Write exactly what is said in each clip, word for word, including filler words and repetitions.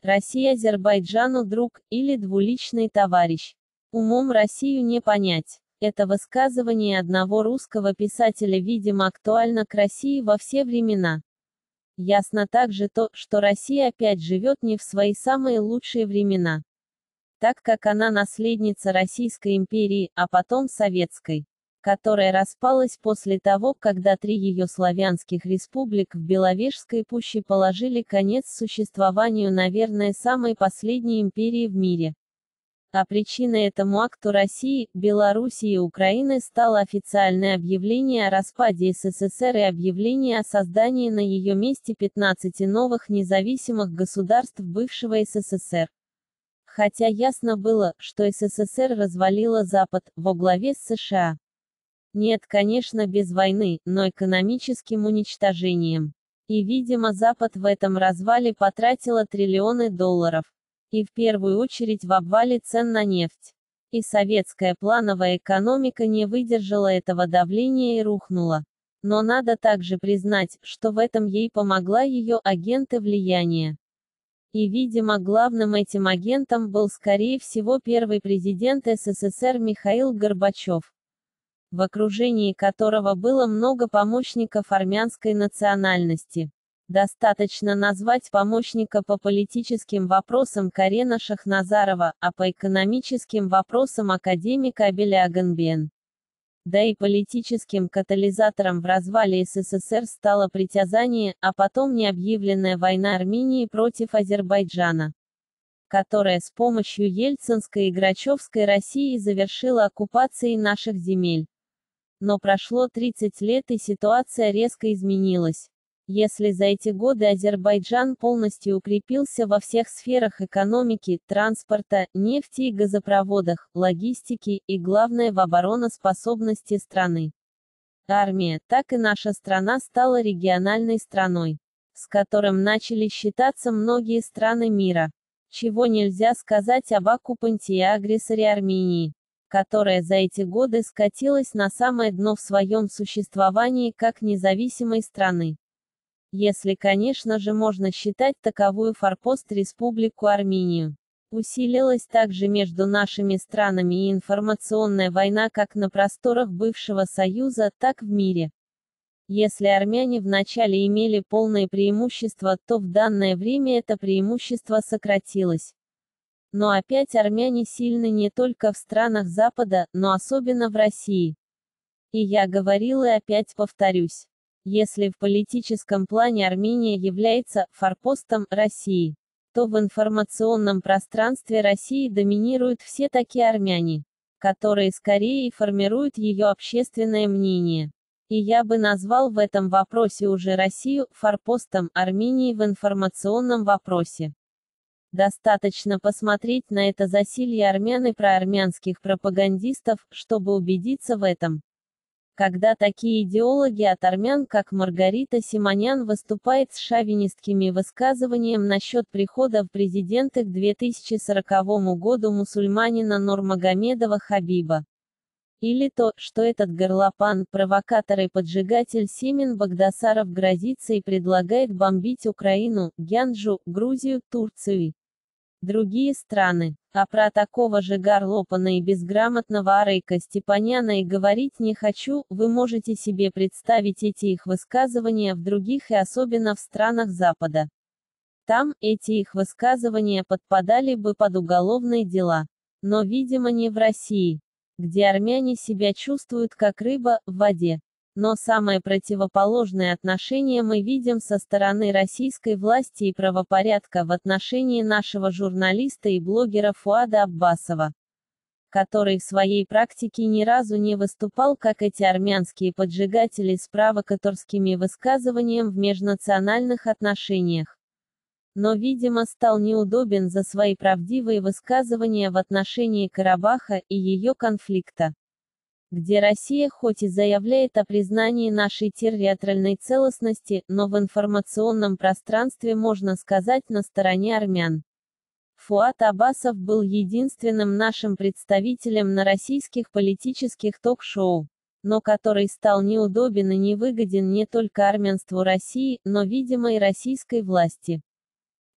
Россия Азербайджану друг, или двуличный товарищ. Умом Россию не понять. Это высказывание одного русского писателя, видимо, актуально к России во все времена. Ясно также то, что Россия опять живет не в свои самые лучшие времена, так как она наследница Российской империи, а потом Советской, которая распалась после того, когда три ее славянских республик в Беловежской пуще положили конец существованию, наверное, самой последней империи в мире. А причиной этому акту России, Белоруссии и Украины стало официальное объявление о распаде СССР и объявление о создании на ее месте пятнадцати новых независимых государств бывшего СССР. Хотя ясно было, что СССР развалила Запад, во главе с США. Нет, конечно, без войны, но экономическим уничтожением. И, видимо, Запад в этом развале потратила триллионы долларов. И в первую очередь в обвале цен на нефть. И советская плановая экономика не выдержала этого давления и рухнула. Но надо также признать, что в этом ей помогла ее агенты влияния. И, видимо, главным этим агентом был, скорее всего, первый президент СССР Михаил Горбачев, в окружении которого было много помощников армянской национальности. Достаточно назвать помощника по политическим вопросам Карена Шахназарова, а по экономическим вопросам академика Абеля Аганбен. Да и политическим катализатором в развале СССР стало притязание, а потом необъявленная война Армении против Азербайджана, которая с помощью Ельцинской и Грачевской России завершила оккупацией наших земель. Но прошло тридцать лет, и ситуация резко изменилась. Если за эти годы Азербайджан полностью укрепился во всех сферах экономики, транспорта, нефти и газопроводах, логистики, и главное в обороноспособности страны, армия, так и наша страна стала региональной страной, с которым начали считаться многие страны мира. Чего нельзя сказать об оккупанте и агрессоре Армении, которая за эти годы скатилась на самое дно в своем существовании как независимой страны. Если, конечно же, можно считать таковую форпост Республику Армению. Усилилась также между нашими странами и информационная война как на просторах бывшего Союза, так в мире. Если армяне вначале имели полное преимущество, то в данное время это преимущество сократилось. Но опять армяне сильны не только в странах Запада, но особенно в России. И я говорил и опять повторюсь. Если в политическом плане Армения является форпостом России, то в информационном пространстве России доминируют все такие армяне, которые скорее и формируют ее общественное мнение. И я бы назвал в этом вопросе уже Россию форпостом Армении в информационном вопросе. Достаточно посмотреть на это засилье армян и проармянских пропагандистов, чтобы убедиться в этом. Когда такие идеологи от армян, как Маргарита Симонян, выступает с шовинистскими высказываниями насчет прихода в президенты к две тысячи сороковому году мусульманина Нурмагомедова Хабиба. Или то, что этот горлопан, провокатор и поджигатель Семен Багдасаров грозится и предлагает бомбить Украину, Гянджу, Грузию, Турцию, другие страны. А про такого же горлопана и безграмотного Арейка Степаняна и говорить не хочу, вы можете себе представить эти их высказывания в других и особенно в странах Запада. Там, эти их высказывания подпадали бы под уголовные дела. Но, видимо, не в России, где армяне себя чувствуют как рыба в воде. Но самое противоположное отношение мы видим со стороны российской власти и правопорядка в отношении нашего журналиста и блогера Фуада Аббасова, который в своей практике ни разу не выступал как эти армянские поджигатели с провокаторскими высказываниями в межнациональных отношениях. Но, видимо, стал неудобен за свои правдивые высказывания в отношении Карабаха и ее конфликта, где Россия хоть и заявляет о признании нашей территориальной целостности, но в информационном пространстве, можно сказать, на стороне армян. Фуад Аббасов был единственным нашим представителем на российских политических ток-шоу, но который стал неудобен и невыгоден не только армянству России, но, видимо, и российской власти,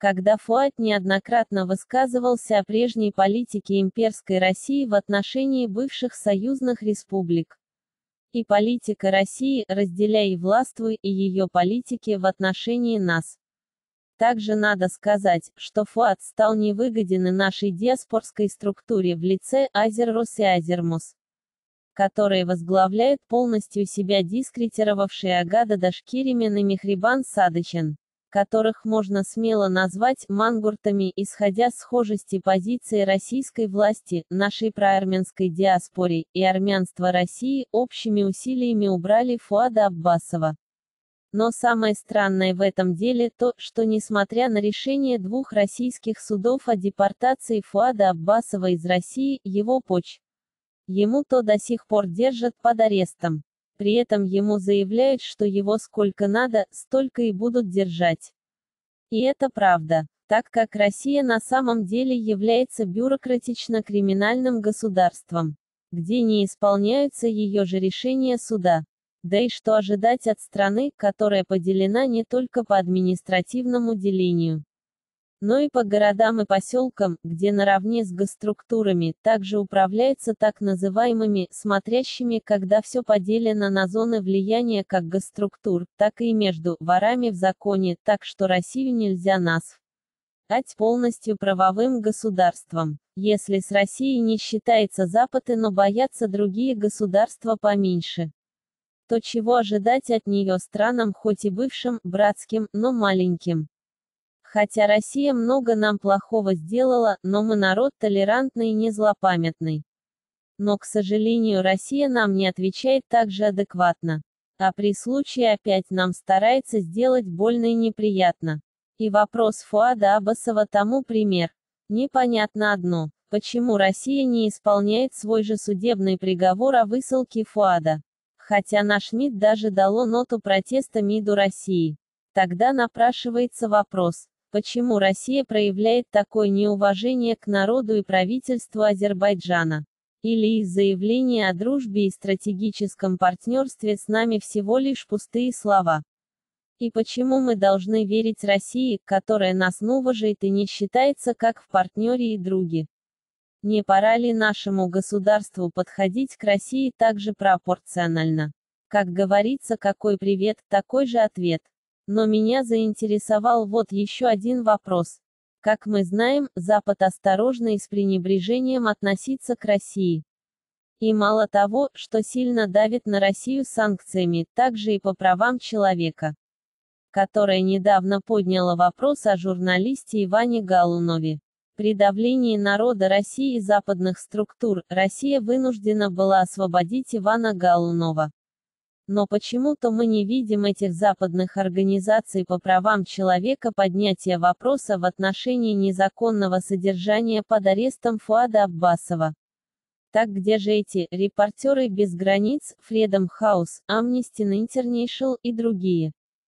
когда Фуат неоднократно высказывался о прежней политике имперской России в отношении бывших союзных республик. И политика России, разделяй и властвуй, и ее политики в отношении нас. Также надо сказать, что Фуат стал невыгоден и нашей диаспорской структуре в лице Азеррос и Азермус, которые возглавляют полностью себя дискредитировавшие Агада Дашкиримен и Мехрибан Садычен, которых можно смело назвать мангуртами, исходя с схожести позиции российской власти, нашей проармянской диаспоре, и армянства России, общими усилиями убрали Фуада Аббасова. Но самое странное в этом деле то, что несмотря на решение двух российских судов о депортации Фуада Аббасова из России, его поч. Ему то до сих пор держат под арестом. При этом ему заявляют, что его сколько надо, столько и будут держать. И это правда, так как Россия на самом деле является бюрократично-криминальным государством, где не исполняются ее же решения суда. Да и что ожидать от страны, которая поделена не только по административному делению, но и по городам и поселкам, где наравне с госструктурами также управляется так называемыми «смотрящими», когда все поделено на зоны влияния как госструктур, так и между ворами в законе, так что Россию нельзя назвать полностью правовым государством. Если с Россией не считается Запад, но боятся другие государства поменьше, то чего ожидать от нее странам, хоть и бывшим, братским, но маленьким? Хотя Россия много нам плохого сделала, но мы народ толерантный и не злопамятный. Но, к сожалению, Россия нам не отвечает так же адекватно. А при случае опять нам старается сделать больно и неприятно. И вопрос Фуада Аббасова тому пример. Непонятно одно, почему Россия не исполняет свой же судебный приговор о высылке Фуада. Хотя наш МИД даже дало ноту протеста МИДу России. Тогда напрашивается вопрос. Почему Россия проявляет такое неуважение к народу и правительству Азербайджана? Или их заявления о дружбе и стратегическом партнерстве с нами всего лишь пустые слова? И почему мы должны верить России, которая нас не уважает и не считается как в партнере и друге? Не пора ли нашему государству подходить к России также пропорционально? Как говорится, какой привет, такой же ответ. Но меня заинтересовал вот еще один вопрос. Как мы знаем, Запад осторожно и с пренебрежением относится к России. И мало того, что сильно давит на Россию санкциями, также и по правам человека, которая недавно подняла вопрос о журналисте Иване Галунове. При давлении народа России и западных структур, Россия вынуждена была освободить Ивана Галунова. Но почему-то мы не видим этих западных организаций по правам человека поднятия вопроса в отношении незаконного содержания под арестом Фуада Аббасова. Так где же эти «Репортеры без границ», Freedom House, Amnesty International и другие?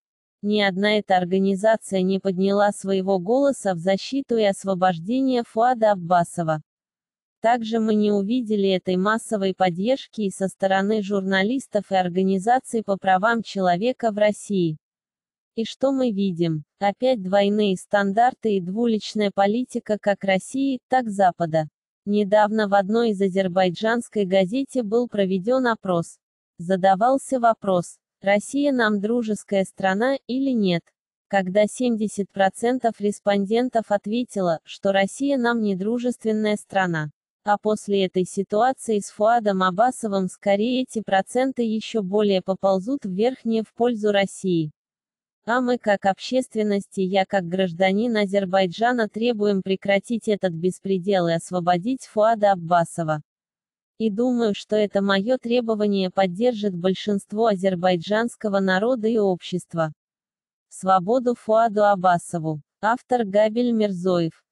Ни одна эта организация не подняла своего голоса в защиту и освобождение Фуада Аббасова. Также мы не увидели этой массовой поддержки и со стороны журналистов и организаций по правам человека в России. И что мы видим? Опять двойные стандарты и двуличная политика как России, так Запада. Недавно в одной из азербайджанской газете был проведен опрос. Задавался вопрос: Россия нам дружеская страна или нет? Когда семьдесят процентов респондентов ответило, что Россия нам не дружественная страна. А после этой ситуации с Фуадом Аббасовым скорее эти проценты еще более поползут вверх не в пользу России. А мы как общественность и я как гражданин Азербайджана требуем прекратить этот беспредел и освободить Фуада Аббасова. И думаю, что это мое требование поддержит большинство азербайджанского народа и общества. Свободу Фуаду Аббасову. Автор Габель Мирзоев.